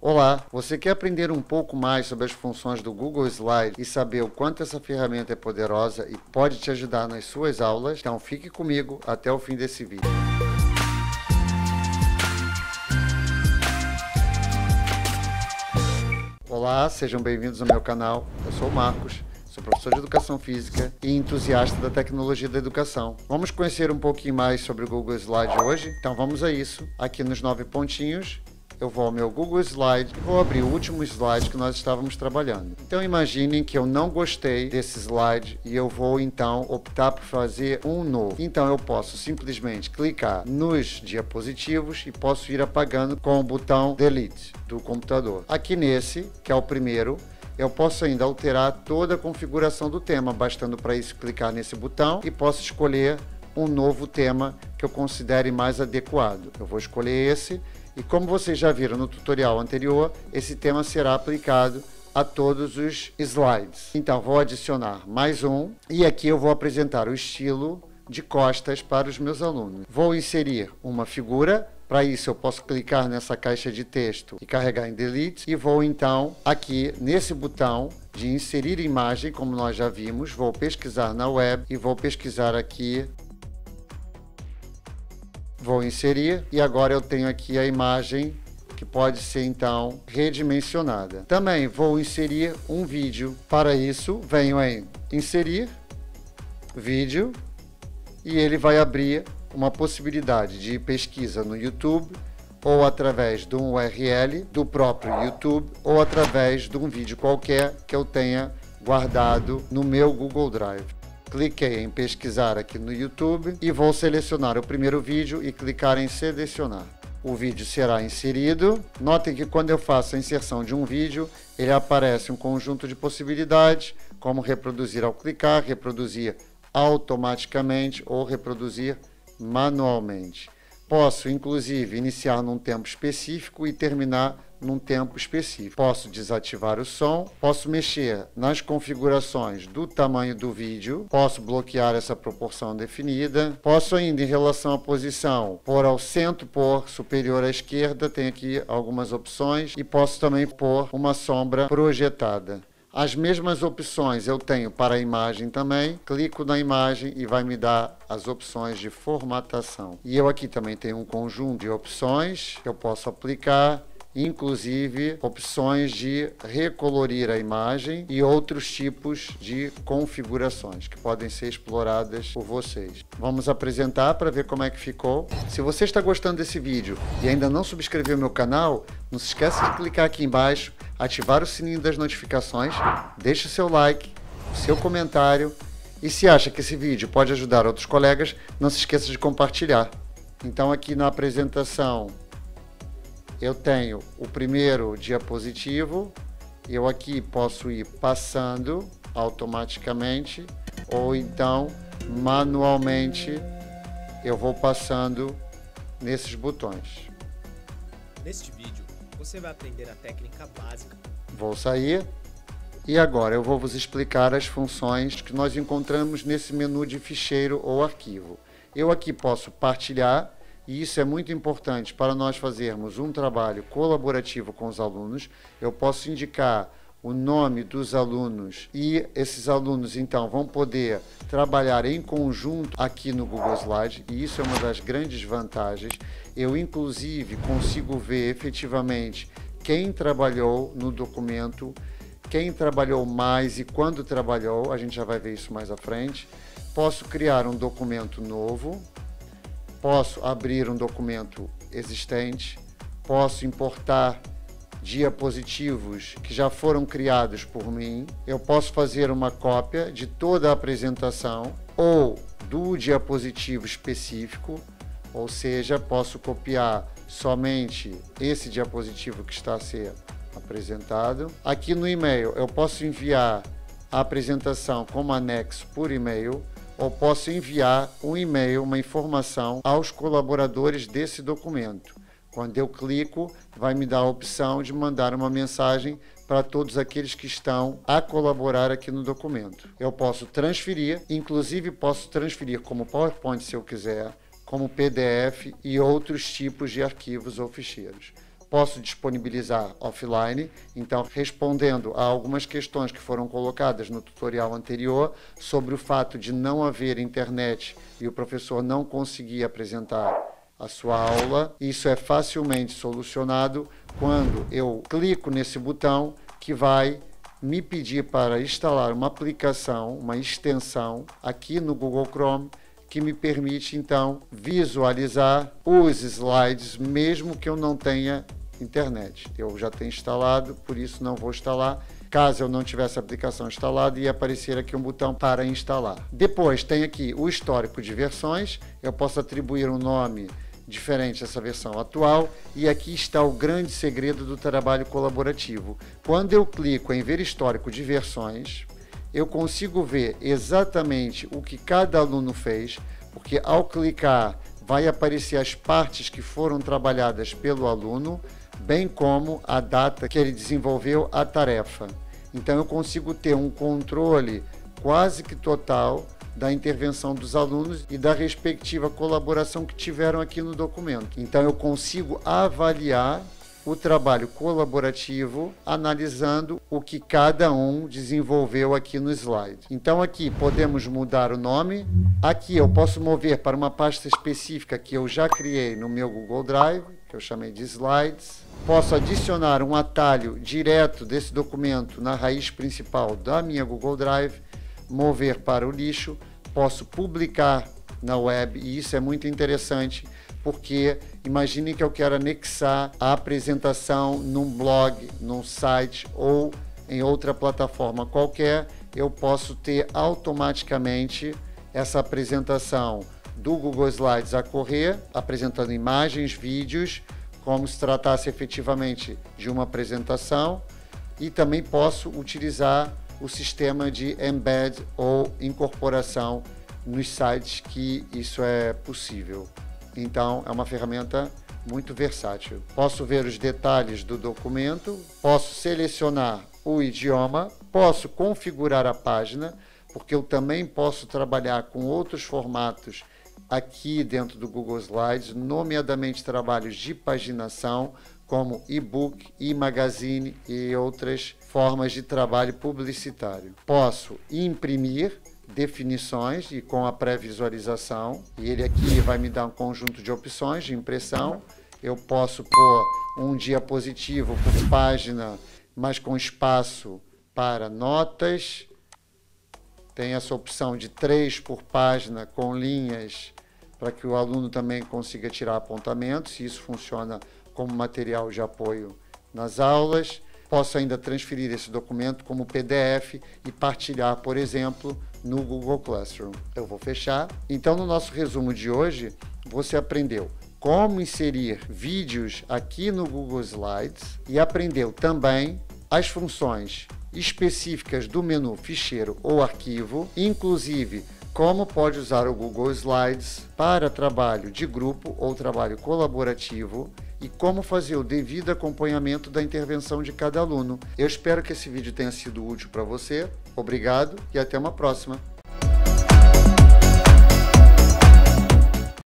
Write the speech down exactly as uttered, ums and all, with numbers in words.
Olá, você quer aprender um pouco mais sobre as funções do Google Slides e saber o quanto essa ferramenta é poderosa e pode te ajudar nas suas aulas? Então fique comigo até o fim desse vídeo. Olá, sejam bem-vindos ao meu canal. Eu sou o Marcos, sou professor de Educação Física e entusiasta da tecnologia da educação. Vamos conhecer um pouquinho mais sobre o Google Slides hoje? Então vamos a isso. Aqui nos nove pontinhos, eu vou ao meu Google Slide e vou abrir o último slide que nós estávamos trabalhando. Então imaginem que eu não gostei desse slide e eu vou então optar por fazer um novo. Então eu posso simplesmente clicar nos diapositivos e posso ir apagando com o botão Delete do computador. Aqui nesse, que é o primeiro, eu posso ainda alterar toda a configuração do tema, bastando para isso clicar nesse botão e posso escolher um novo tema que eu considere mais adequado. Eu vou escolher esse. E como vocês já viram no tutorial anterior, esse tema será aplicado a todos os slides. Então, vou adicionar mais um e aqui eu vou apresentar o estilo de costas para os meus alunos. Vou inserir uma figura. Para isso, eu posso clicar nessa caixa de texto e carregar em Delete. E vou então aqui nesse botão de inserir imagem, como nós já vimos, vou pesquisar na web e vou pesquisar aqui. Vou inserir e agora eu tenho aqui a imagem que pode ser então redimensionada. Também vou inserir um vídeo. Para isso, venho em inserir vídeo e ele vai abrir uma possibilidade de pesquisa no YouTube ou através de um U R L do próprio YouTube ou através de um vídeo qualquer que eu tenha guardado no meu Google Drive. Cliquei em pesquisar aqui no YouTube e vou selecionar o primeiro vídeo e clicar em selecionar. O vídeo será inserido. Notem que quando eu faço a inserção de um vídeo, ele aparece um conjunto de possibilidades, como reproduzir ao clicar, reproduzir automaticamente ou reproduzir manualmente. Posso, inclusive, iniciar num tempo específico e terminar num tempo específico. Posso desativar o som, posso mexer nas configurações do tamanho do vídeo, posso bloquear essa proporção definida, posso ainda, em relação à posição, pôr ao centro, pôr superior à esquerda, tem aqui algumas opções, e posso também pôr uma sombra projetada. As mesmas opções eu tenho para a imagem também, clico na imagem e vai me dar as opções de formatação. E eu aqui também tenho um conjunto de opções que eu posso aplicar, inclusive opções de recolorir a imagem e outros tipos de configurações que podem ser exploradas por vocês. Vamos apresentar para ver como é que ficou. Se você está gostando desse vídeo e ainda não subscreveu meu canal, não se esqueça de clicar aqui embaixo, ativar o sininho das notificações, deixe o seu like, o seu comentário e se acha que esse vídeo pode ajudar outros colegas, não se esqueça de compartilhar. Então aqui na apresentação eu tenho o primeiro diapositivo, eu aqui posso ir passando automaticamente ou então manualmente eu vou passando nesses botões. Neste vídeo você vai aprender a técnica básica. Vou sair e agora eu vou vos explicar as funções que nós encontramos nesse menu de ficheiro ou arquivo. Eu aqui posso partilhar. E isso é muito importante para nós fazermos um trabalho colaborativo com os alunos. Eu posso indicar o nome dos alunos e esses alunos então vão poder trabalhar em conjunto aqui no Google Slide e isso é uma das grandes vantagens. Eu inclusive consigo ver efetivamente quem trabalhou no documento, quem trabalhou mais e quando trabalhou, a gente já vai ver isso mais à frente. Posso criar um documento novo. Posso abrir um documento existente, posso importar diapositivos que já foram criados por mim, eu posso fazer uma cópia de toda a apresentação ou do diapositivo específico, ou seja, posso copiar somente esse diapositivo que está a ser apresentado. Aqui no e-mail eu posso enviar a apresentação como anexo por e-mail, ou posso enviar um e-mail, uma informação aos colaboradores desse documento. Quando eu clico, vai me dar a opção de mandar uma mensagem para todos aqueles que estão a colaborar aqui no documento. Eu posso transferir, inclusive posso transferir como PowerPoint se eu quiser, como P D F e outros tipos de arquivos ou ficheiros. posso disponibilizar offline. Então, respondendo a algumas questões que foram colocadas no tutorial anterior sobre o fato de não haver internet e o professor não conseguir apresentar a sua aula, isso é facilmente solucionado quando eu clico nesse botão que vai me pedir para instalar uma aplicação, uma extensão aqui no Google Chrome, que me permite então visualizar os slides, mesmo que eu não tenha internet. Eu já tenho instalado, por isso não vou instalar. Caso eu não tivesse a aplicação instalada, ia aparecer aqui um botão para instalar. Depois tem aqui o histórico de versões, eu posso atribuir um nome diferente essa versão atual, e aqui está o grande segredo do trabalho colaborativo. Quando eu clico em ver histórico de versões, eu consigo ver exatamente o que cada aluno fez, porque ao clicar vai aparecer as partes que foram trabalhadas pelo aluno, bem como a data que ele desenvolveu a tarefa. Então eu consigo ter um controle quase que total da intervenção dos alunos e da respectiva colaboração que tiveram aqui no documento. Então eu consigo avaliar o trabalho colaborativo analisando o que cada um desenvolveu aqui no slide. Então aqui podemos mudar o nome. Aqui eu posso mover para uma pasta específica que eu já criei no meu Google Drive, que eu chamei de Slides. Posso adicionar um atalho direto desse documento na raiz principal da minha Google Drive, mover para o lixo, posso publicar na web, e isso é muito interessante, porque imagine que eu quero anexar a apresentação num blog, num site ou em outra plataforma qualquer, eu posso ter automaticamente essa apresentação do Google Slides a correr, apresentando imagens, vídeos, como se tratasse efetivamente de uma apresentação, e também posso utilizar o sistema de embed ou incorporação nos sites que isso é possível. Então, é uma ferramenta muito versátil. Posso ver os detalhes do documento, posso selecionar o idioma, posso configurar a página, porque eu também posso trabalhar com outros formatos aqui dentro do Google Slides, nomeadamente trabalhos de paginação, como e-book, e-magazine e outras formas de trabalho publicitário. Posso imprimir definições e com a pré-visualização, e ele aqui vai me dar um conjunto de opções de impressão. Eu posso pôr um diapositivo por página, mas com espaço para notas. Tem essa opção de três por página com linhas para que o aluno também consiga tirar apontamentos, e isso funciona como material de apoio nas aulas. Posso ainda transferir esse documento como P D F e partilhar, por exemplo, no Google Classroom. Eu vou fechar. Então, no nosso resumo de hoje, você aprendeu como inserir vídeos aqui no Google Slides e aprendeu também as funções específicas do menu ficheiro ou arquivo, inclusive como pode usar o Google Slides para trabalho de grupo ou trabalho colaborativo, e como fazer o devido acompanhamento da intervenção de cada aluno. Eu espero que esse vídeo tenha sido útil para você. Obrigado e até uma próxima.